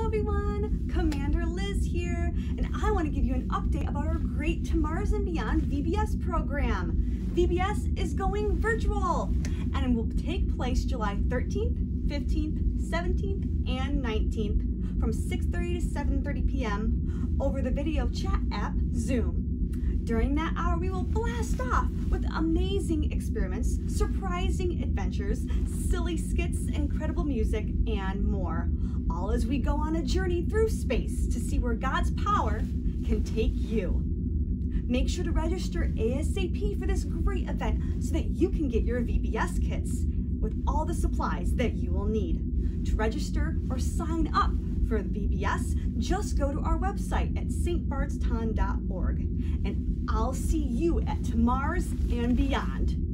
everyone, Commander Liz here, and I want to give you an update about our great To Mars and Beyond VBS program. VBS is going virtual, and it will take place July 13th, 15th, 17th, and 19th from 6:30 to 7:30 p.m. over the video chat app Zoom. During that hour, we will blast off with amazing experiments, surprising adventures, silly skits, incredible music, and more. All as we go on a journey through space to see where God's power can take you. Make sure to register ASAP for this great event so that you can get your VBS kits with all the supplies that you will need. To register or sign up for the VBS, just go to our website at stbardstown.org, and I'll see you at To Mars and Beyond.